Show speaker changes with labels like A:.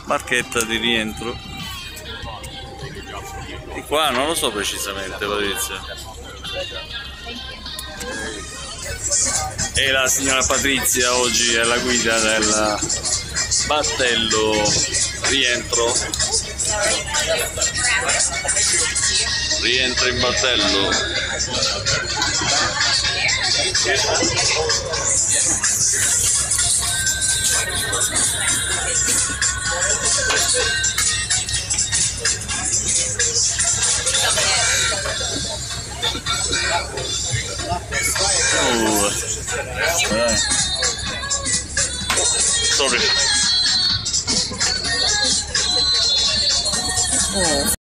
A: barchetta di rientro. Di qua non lo so precisamente, Patrizia. E la signora Patrizia oggi è la guida del battello rientro. Rientro in battello. Sorry.